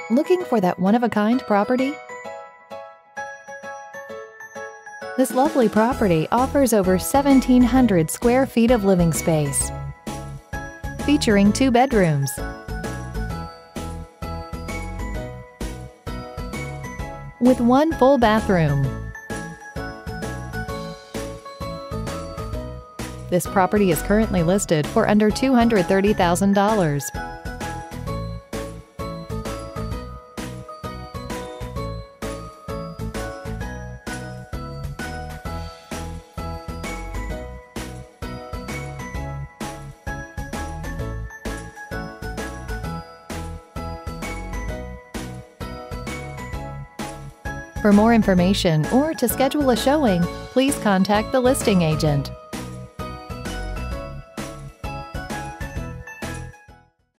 Looking for that one-of-a-kind property? This lovely property offers over 1,700 square feet of living space, featuring 2 bedrooms, with 1 full bathroom. This property is currently listed for under $230,000. For more information or to schedule a showing, please contact the listing agent.